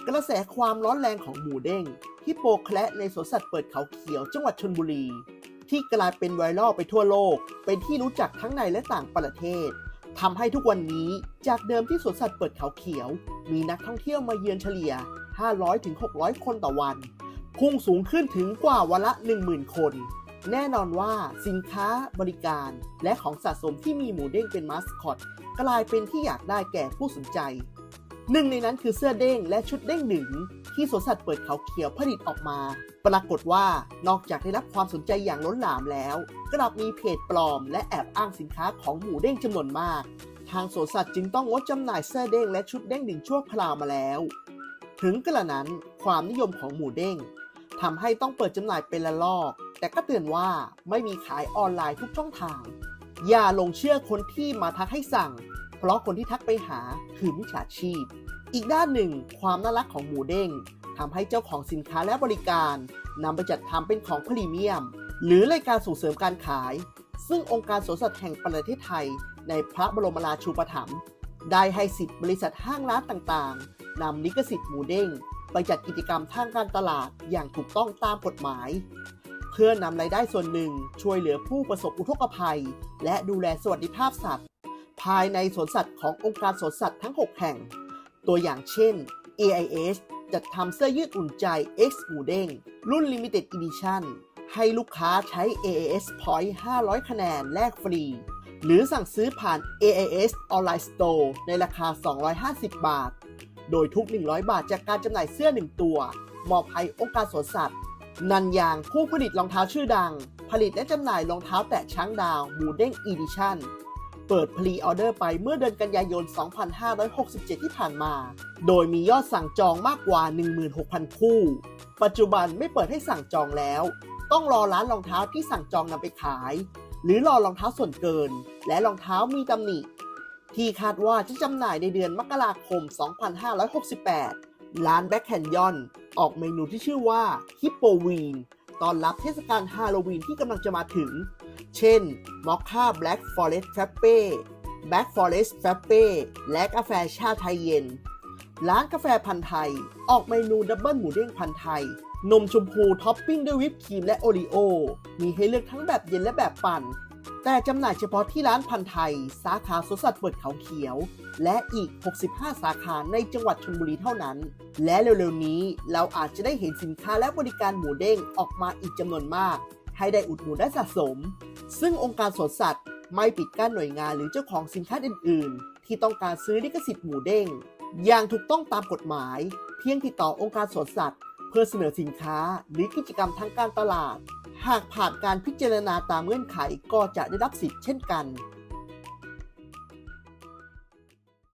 กระแสความร้อนแรงของหมูเด้งฮิปโปแคระในสวนสัตว์เปิดเขาเขียวจังหวัดชลบุรีที่กลายเป็นไวรัลไปทั่วโลกเป็นที่รู้จักทั้งในและต่างประเทศทำให้ทุกวันนี้จากเดิมที่สวนสัตว์เปิดเขาเขียวมีนักท่องเที่ยวมาเยือนเฉลี่ย 500-600 คนต่อวันพุ่งสูงขึ้นถึงกว่าวันละ 10,000 คนแน่นอนว่าสินค้าบริการและของสะสมที่มีหมูเด้งเป็นมาสคอตกลายเป็นที่อยากได้แก่ผู้สนใจหนึ่งในนั้นคือเสื้อเด้งและชุดเด้งหนึ่งที่สวนสัตว์เปิดเขาเขียวผลิตออกมาปรากฏว่านอกจากได้รับความสนใจอย่างล้นหลามแล้วกลับมีเพจปลอมและแอบอ้างสินค้าของหมูเด้งจำนวนมากทางสวนสัตว์จึงต้องงดจำหน่ายเสื้อเด้งและชุดเด้งหนึ่งชั่วคราวมาแล้วถึงกระนั้นความนิยมของหมูเด้งทำให้ต้องเปิดจำหน่ายเป็นละลอกแต่ก็เตือนว่าไม่มีขายออนไลน์ทุกช่องทางอย่าลงเชื่อคนที่มาทักให้สั่งเพราะคนที่ทักไปหาคือมิจฉาชีพอีกด้านหนึ่งความน่ารักของหมูเด้งทำให้เจ้าของสินค้าและบริการนำไปจัดทำเป็นของพรีเมียมหรือรายการส่งเสริมการขายซึ่งองค์การสวนสัตว์แห่งประเทศไทยในพระบรมราชูปถัมภ์ได้ให้สิทธิ์บริษัทห้างร้านต่างๆนำลิขสิทธิ์หมูเด้งไปจัดกิจกรรมทางการตลาดอย่างถูกต้องตามกฎหมายเพื่อนำรายได้ส่วนหนึ่งช่วยเหลือผู้ประสบอุทกภัยและดูแลสวัสดิภาพสัตว์ภายในสวนสัตว์ขององค์การสวนสัตว์ทั้ง 6 แห่งตัวอย่างเช่น AIS จัดทำเสื้อยืดอุ่นใจ X หมูเด้งรุ่น Limited Edition ให้ลูกค้าใช้ AIS Point 500 คะแนนแลกฟรีหรือสั่งซื้อผ่าน AIS Online Store ในราคา 250 บาทโดยทุก 100 บาทจากการจำหน่ายเสื้อ 1 ตัวมอบให้องค์การสวนสัตว์นันยางผู้ผลิตรองเท้าชื่อดังผลิตและจำหน่ายรองเท้าแตะช้างดาวหมูเด้ง Edition เปิดพรีออเดอร์ไปเมื่อเดือนกันยายน 2567 ที่ผ่านมาโดยมียอดสั่งจองมากกว่า 16,000 คู่ปัจจุบันไม่เปิดให้สั่งจองแล้วต้องรอร้านรองเท้าที่สั่งจองนำไปขายหรือรอรองเท้าส่วนเกินและรองเท้ามีตำหนิที่คาดว่าจะจำหน่ายในเดือนมกราคม 2568 ร้านแบ็คแคนยอนออกเมนูที่ชื่อว่าฮิปโปวีนต้อนรับเทศกาลฮาโลวีนที่กำลังจะมาถึงเช่นมอคค่าแบล็กฟอเรสต์แฟปเป้แบล็กฟอเรสต์แฟปเป้และกาแฟชาไทยเย็นร้านกาแฟพันธุ์ไทยออกเมนูดับเบิลหมูเด้งพันธุ์ไทยนมชมพูท็อปปิ้งด้วยวิปครีมและโอรีโอมีให้เลือกทั้งแบบเย็นและแบบปั่นแต่จำหน่ายเฉพาะที่ร้านพันธุ์ไทยสาขาสวนสัตว์เปิดเขาเขียวและอีก65สาขาในจังหวัดชลบุรีเท่านั้นและเร็วๆนี้เราอาจจะได้เห็นสินค้าและบริการหมูเด้งออกมาอีกจำนวนมากให้ได้อุดหนุนและสะสมซึ่งองค์การสวนสัตว์ไม่ปิดกั้นหน่วยงานหรือเจ้าของสินค้าอื่นๆที่ต้องการซื้อลิขสิทธิ์หมูเด้งอย่างถูกต้องตามกฎหมายเพียงติดต่อองค์การสวนสัตว์เพื่อเสนอสินค้าหรือกิจกรรมทางการตลาดหากผ่านการพิจารณาตามเงื่อนไขก็จะได้รับสิทธิ์เช่นกัน